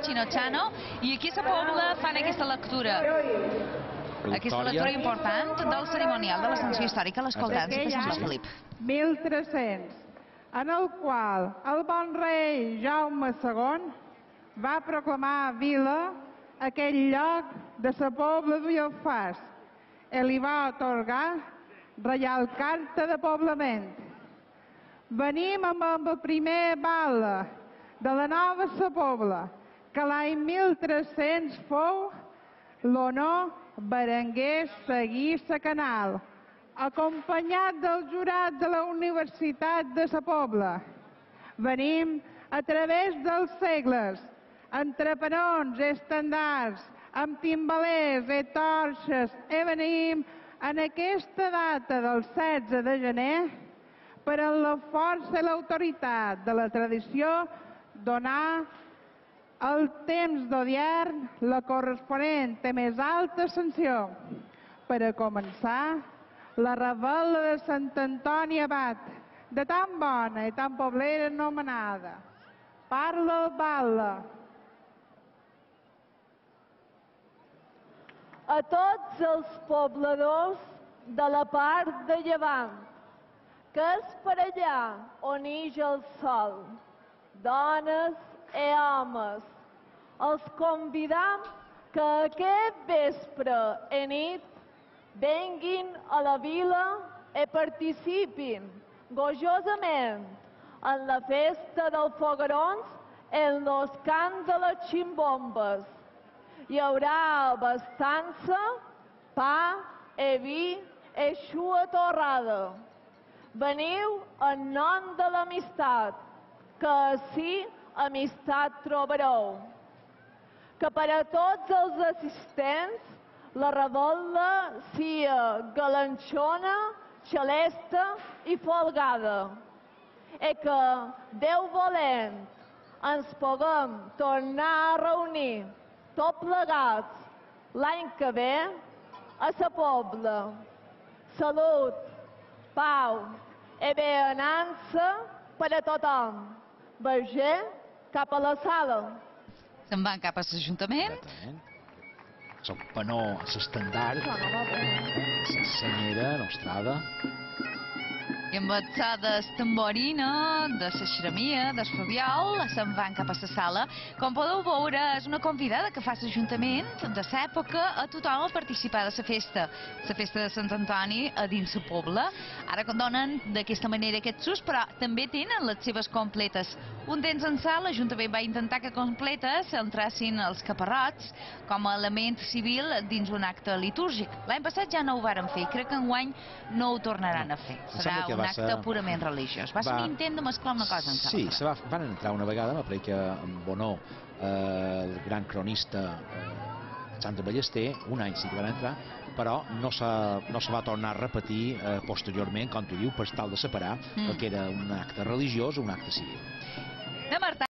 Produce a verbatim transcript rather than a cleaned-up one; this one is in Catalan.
Chinochano, i aquí a la Pobla fan aquesta lectura. Aquesta lectura important del cerimonial de l'Ascensió Històrica, l'escoltant, si fes un Felip. mil tres-cents, en el qual el bon rei Jaume segon va proclamar vila aquell lloc de sa Pobla d'Ulldefàs i li va atorgar reial carta de poblament. Venim amb el primer bala de la nova sa Pobla, que l'any mil tres-cents fou l'honor Berenguer Seguí sa Canal, acompanyat del jurat de la Universitat de sa Pobla. Venim a través dels segles, entre penons i estendards, amb timbalers i torxes, i venim en aquesta data del setze de gener per a la força i l'autoritat de la tradició donar al temps d'Odiern la corresponent i més alta sanció per a començar la revetlla de Sant Antoni Abat, de tan bona i tan poblera anomenada. Parla el balla. A tots els pobladors de la part de llevant, que és per allà on ix el sol, dones i homes, els convidam que aquest vespre i nit venguin a la vila i participin gojosament en la festa dels foguerons i en els cants de les ximbombes. Hi haurà abastança, pa i vi i xua torrada. Veniu en nom de l'amistat, que ací amistat trobareu. Que per a tots els assistents la revetlla sia galanxona, xalesta i folgada. I que, Déu volent, ens puguem tornar a reunir tot plegats l'any que ve a sa Pobla. Salut, pau i beanança per a tothom. Verger, cap a la sala. Se'n van cap a l'Ajuntament. El penó a l'estendard, la senyera nostrada. I amb el so de tamborina, de la xeremia, del fabiol, se'n van cap a la sala. Com podeu veure, és una convidada que fa l'Ajuntament de l'època a tothom a participar de la festa. La festa de Sant Antoni a dins la Pobla. Ara donen d'aquesta manera aquest sus, però també tenen les seves completes. Un temps ençà, l'Ajuntament va intentar que completes entressin els caparrots com a element civil dins un acte litúrgic. L'any passat ja no ho varen fer i crec que enguany no ho tornaran a fer. Serà un acte purament religiós. Va ser un intent de mesclar una cosa amb l'altra. Sí, se van entrar una vegada, me pareix que amb honor el gran cronista Sandro Ballester, un any sí que van entrar, però no se va tornar a repetir posteriorment, com tu diu, per tal de separar el que era un acte religiós o un acte civil.